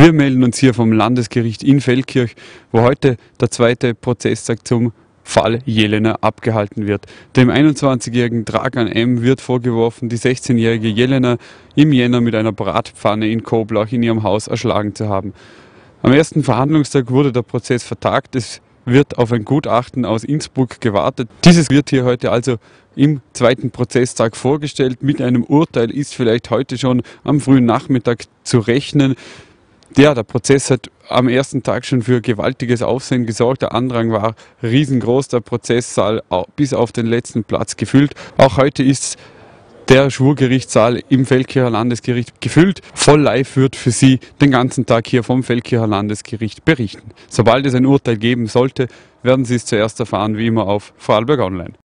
Wir melden uns hier vom Landesgericht in Feldkirch, wo heute der zweite Prozesstag zum Fall Jelena abgehalten wird. Dem 21-jährigen Dragan M. wird vorgeworfen, die 16-jährige Jelena im Jänner mit einer Bratpfanne in Koblach in ihrem Haus erschlagen zu haben. Am ersten Verhandlungstag wurde der Prozess vertagt. Es wird auf ein Gutachten aus Innsbruck gewartet. Dieses wird hier heute also im zweiten Prozesstag vorgestellt. Mit einem Urteil ist vielleicht heute schon am frühen Nachmittag zu rechnen. Ja, der Prozess hat am ersten Tag schon für gewaltiges Aufsehen gesorgt. Der Andrang war riesengroß, der Prozesssaal bis auf den letzten Platz gefüllt. Auch heute ist der Schwurgerichtssaal im Feldkircher Landesgericht gefüllt. Voll live wird für Sie den ganzen Tag hier vom Feldkircher Landesgericht berichten. Sobald es ein Urteil geben sollte, werden Sie es zuerst erfahren, wie immer auf Vorarlberg Online.